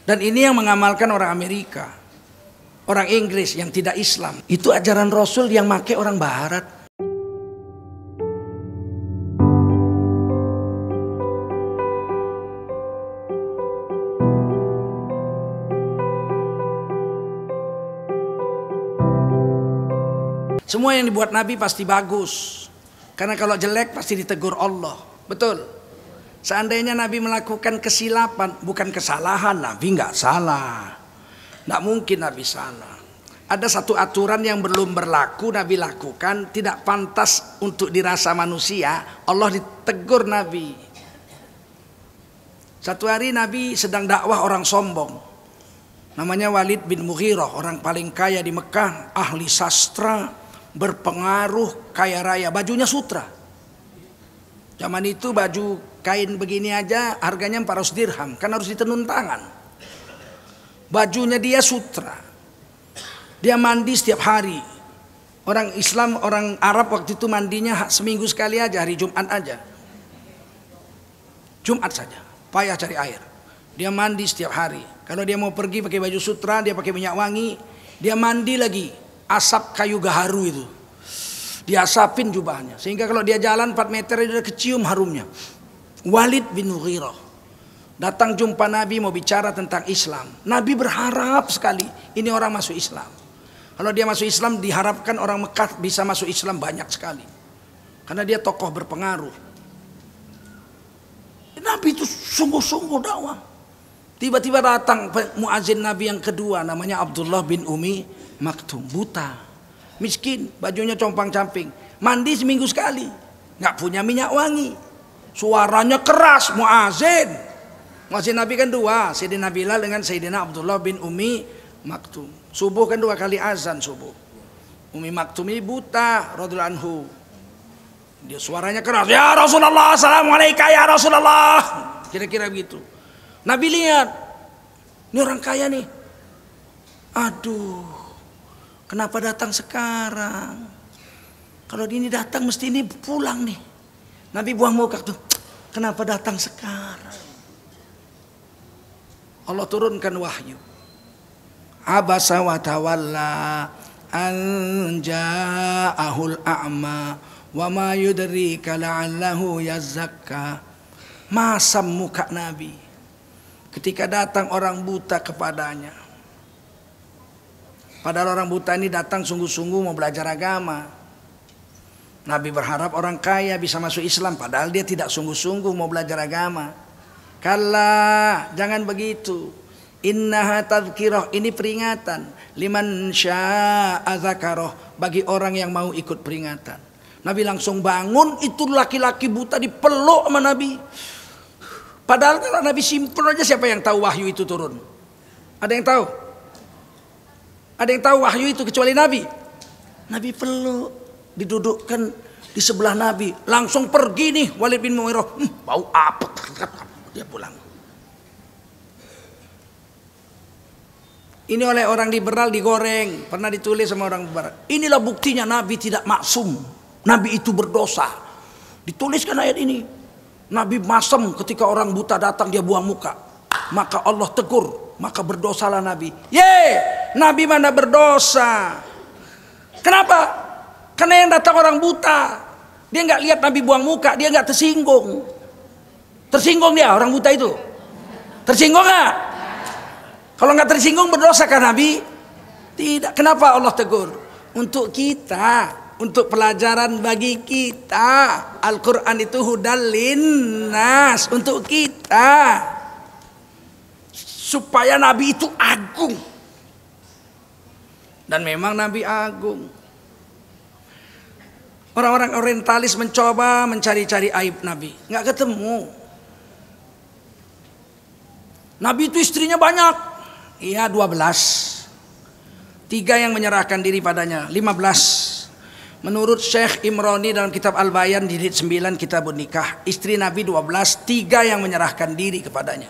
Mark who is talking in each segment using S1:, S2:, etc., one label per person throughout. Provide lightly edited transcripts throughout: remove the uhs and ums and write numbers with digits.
S1: Dan ini yang mengamalkan orang Amerika, orang Inggris yang tidak Islam. Itu ajaran Rasul yang make orang Barat. Semua yang dibuat Nabi pasti bagus. Karena kalau jelek pasti ditegur Allah. Betul. Seandainya Nabi melakukan kesilapan, bukan kesalahan, Nabi nggak salah. Nggak mungkin Nabi salah. Ada satu aturan yang belum berlaku, Nabi lakukan, tidak pantas untuk dirasa manusia, Allah ditegur Nabi. Satu hari Nabi sedang dakwah orang sombong. Namanya Walid bin Mughirah, orang paling kaya di Mekah, ahli sastra, berpengaruh, kaya raya, bajunya sutra. Zaman itu baju kain begini aja harganya 400 dirham, kan harus ditenun tangan. Bajunya dia sutra. Dia mandi setiap hari. Orang Islam, orang Arab waktu itu mandinya seminggu sekali aja, hari Jumat aja. Jumat saja, payah cari air. Dia mandi setiap hari. Kalau dia mau pergi pakai baju sutra, dia pakai minyak wangi, dia mandi lagi. Asap kayu gaharu itu diasapin jubahnya, sehingga kalau dia jalan 4 meter dia udah kecium harumnya. Walid bin Mughirah datang jumpa Nabi mau bicara tentang Islam. Nabi berharap sekali ini orang masuk Islam. Kalau dia masuk Islam, diharapkan orang Mekah bisa masuk Islam banyak sekali, karena dia tokoh berpengaruh. Nabi itu sungguh-sungguh dakwah. Tiba-tiba datang muazin Nabi yang kedua, namanya Abdullah bin Umi Maktum, buta, miskin, bajunya compang-camping, mandi seminggu sekali, nggak punya minyak wangi, suaranya keras. Muazin Nabi kan dua, Sayyidina Bilal dengan Sayyidina Abdullah bin Umi Maktum. Subuh kan 2 kali azan subuh. Umi Maktum ini buta, radhiyallahu anhu, dia suaranya keras, ya Rasulullah, assalamualaikum ya Rasulullah, kira-kira begitu. Nabi lihat, ini orang kaya nih, aduh, kenapa datang sekarang? Kalau ini datang mesti ini pulang nih. Nabi buang muka tuh. Kenapa datang sekarang? Allah turunkan wahyu. Abasa wa tawalla an ja'ahul a'ma wa ma yudrika la'allahu yazakka. Masam muka Nabi ketika datang orang buta kepadanya. Padahal orang buta ini datang sungguh-sungguh mau belajar agama. Nabi berharap orang kaya bisa masuk Islam, padahal dia tidak sungguh-sungguh mau belajar agama. Kalla, jangan begitu. Innaha tadhkirah, ini peringatan. Liman sya'a dzakarah, bagi orang yang mau ikut peringatan. Nabi langsung bangun, itu laki-laki buta dipeluk sama Nabi. Padahal kalau Nabi simpel aja, siapa yang tahu wahyu itu turun? Ada yang tahu? Ada yang tahu wahyu itu kecuali Nabi? Nabi peluk, didudukkan di sebelah Nabi. Langsung pergi nih Walid bin Mughirah. Bau apa? Dia pulang. Ini oleh orang liberal digoreng. Pernah ditulis sama orang barat. Inilah buktinya Nabi tidak maksum. Nabi itu berdosa. Dituliskan ayat ini. Nabi masam ketika orang buta datang dia buang muka. Maka Allah tegur. Maka berdosalah Nabi. Nabi mana berdosa? Kenapa? Karena yang datang orang buta, dia nggak lihat Nabi buang muka, dia nggak tersinggung. Tersinggung dia orang buta itu? Tersinggung nggak? Kalau nggak tersinggung berdosa kan Nabi? Tidak. Kenapa Allah tegur? Untuk kita, untuk pelajaran bagi kita. Al-Quran itu hudal linnas, untuk kita, supaya Nabi itu agung. Dan memang Nabi agung. Orang-orang orientalis mencoba mencari-cari aib Nabi, nggak ketemu. Nabi itu istrinya banyak. Iya, 12. 3 yang menyerahkan diri padanya, 15. Menurut Syekh Imrani dalam kitab Al-Bayan di jilid 9 Kitabun Nikah, istri Nabi 12, 3 yang menyerahkan diri kepadanya.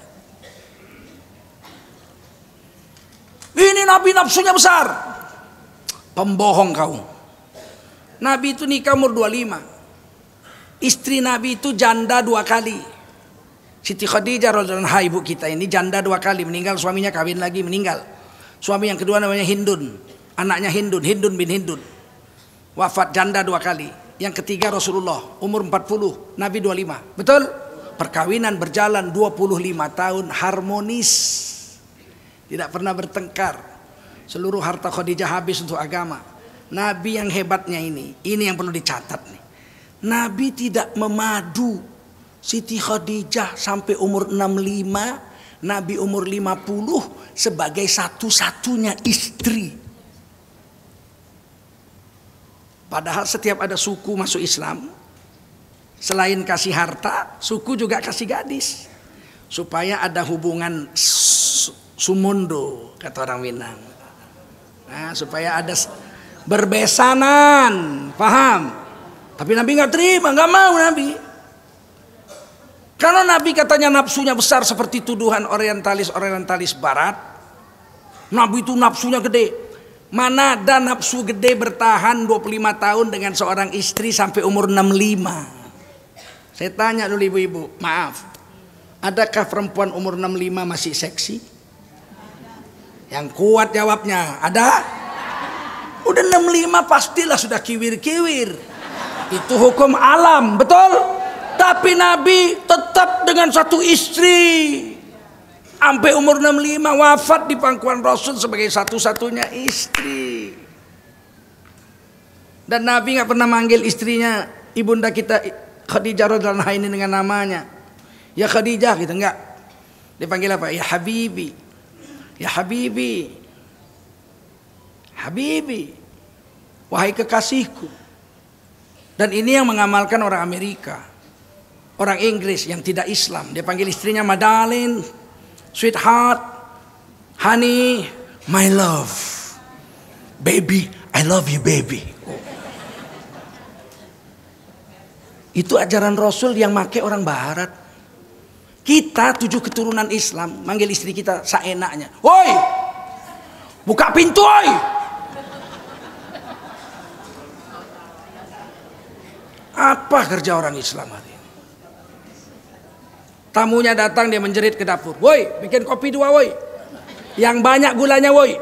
S1: Ini Nabi nafsunya besar. Pembohong kau. Nabi itu nikah umur 25. Istri Nabi itu janda 2 kali. Siti Khadijah radhiyallahu anha, ibu kita ini janda 2 kali, meninggal suaminya, kawin lagi meninggal. Suami yang kedua namanya Hindun, anaknya Hindun bin Hindun. Wafat, janda 2 kali. Yang ketiga Rasulullah, umur 40, Nabi 25. Betul? Perkawinan berjalan 25 tahun harmonis. Tidak pernah bertengkar. Seluruh harta Khadijah habis untuk agama. Nabi yang hebatnya ini yang perlu dicatat nih. Nabi tidak memadu Siti Khadijah sampai umur 65, Nabi umur 50 sebagai satu-satunya istri. Padahal setiap ada suku masuk Islam, selain kasih harta, suku juga kasih gadis. Supaya ada hubungan sumundo, kata orang Minang. Nah, supaya ada berbesanan, paham? Tapi Nabi nggak terima, nggak mau Nabi. Kalau Nabi katanya nafsunya besar seperti tuduhan orientalis barat, Nabi itu nafsunya gede. Mana ada nafsu gede bertahan 25 tahun dengan seorang istri sampai umur 65. Saya tanya dulu ibu-ibu, maaf, adakah perempuan umur 65 masih seksi? Yang kuat jawabnya, ada? Udah 65 pastilah sudah kiwir-kiwir. Itu hukum alam, betul? Tapi Nabi tetap dengan satu istri sampai umur 65, wafat di pangkuan Rasul sebagai satu-satunya istri. Dan Nabi nggak pernah manggil istrinya, ibunda kita Khadijah radhiyallahu anha ini dengan namanya. Ya Khadijah gitu, enggak. Dipanggil apa? Ya Habibi. Ya Habibi. Habibi. Wahai kekasihku. Dan ini yang mengamalkan orang Amerika. Orang Inggris yang tidak Islam, dia panggil istrinya Madalyn, sweetheart, honey, my love, baby, I love you baby. Itu ajaran Rasul yang make orang Barat. Kita 7 keturunan Islam manggil istri kita seenaknya. Woi, buka pintu woi. Apa kerja orang Islam hari ini? Tamunya datang, dia menjerit ke dapur. Woi, bikin kopi 2 woi. Yang banyak gulanya woi.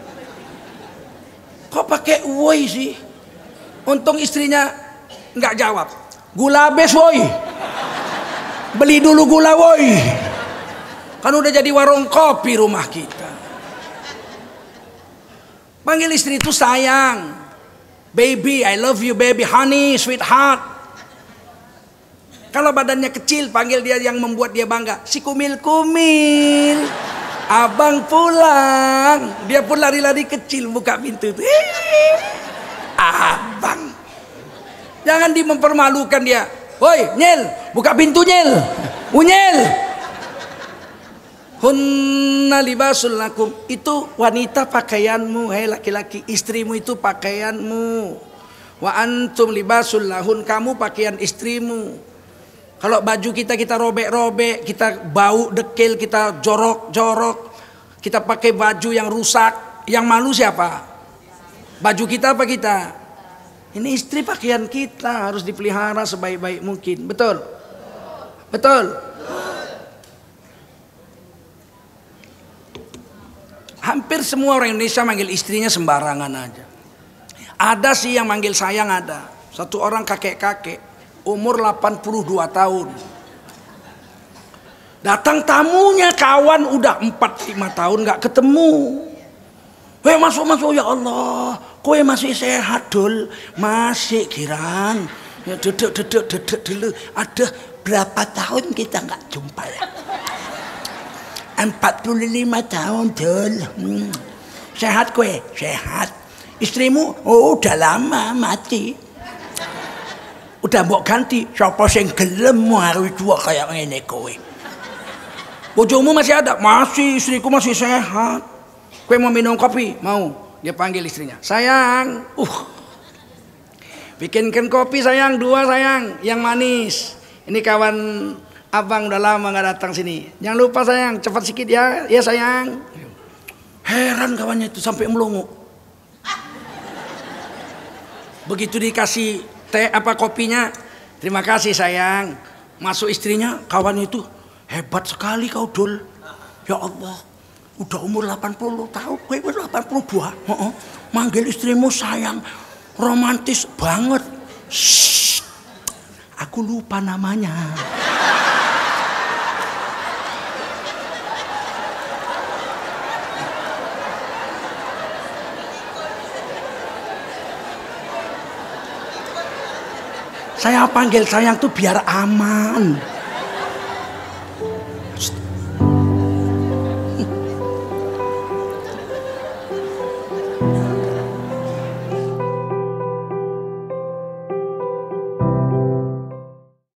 S1: Kok pakai woi sih? Untung istrinya nggak jawab. Gula habis woi. Beli dulu gula woi. Kan udah jadi warung kopi rumah kita. Panggil istri itu sayang. Baby, I love you baby, honey, sweetheart. Kalau badannya kecil, panggil dia yang membuat dia bangga. Si kumil-kumil, abang pulang. Dia pun lari-lari kecil, buka pintu. Abang. Jangan mempermalukan dia. Woi, Nyel, buka pintu Nyel. Unyel. Hunna libasul lakum. Itu wanita pakaianmu, hai laki-laki. Istrimu itu pakaianmu. Wa antum libasul lahun. Kamu pakaian istrimu. Kalau baju kita robek-robek, kita bau dekil, kita jorok-jorok, kita pakai baju yang rusak, yang malu siapa? Baju kita apa kita? Ini istri pakaian kita, harus dipelihara sebaik-baik mungkin. Betul? Betul? Hampir semua orang Indonesia manggil istrinya sembarangan aja. Ada sih yang manggil sayang, ada. Satu orang kakek-kakek. Umur 82 tahun. Datang tamunya, kawan udah 4-5 tahun gak ketemu. Weh, masuk ya Allah. Kowe masih sehat dul? Masih Kirang. Ya duduk dulu. Ada berapa tahun kita gak jumpa ya? 45 tahun dul. Sehat kowe? Sehat. Istrimu? Oh udah lama mati. Udah mbok ganti, siapa sing gelem hari tua kayak ngene kowe. Bojomu masih ada? Masih, istriku masih sehat. Kowe mau minum kopi? Mau. Dia panggil istrinya. Sayang, bikinkan kopi sayang, 2 sayang, yang manis. Ini kawan abang udah lama nggak datang sini. Jangan lupa sayang, cepat sikit ya, ya sayang. Heran kawannya itu sampai melongo. Begitu dikasih teh apa kopinya, terima kasih sayang. Masuk istrinya, kawan itu Hebat sekali kau Dul. Ya Allah, udah umur 80 tahun, kowe 82. Heeh. Manggil istrimu sayang, romantis banget. Shh, aku lupa namanya. Saya panggil sayang tuh biar aman.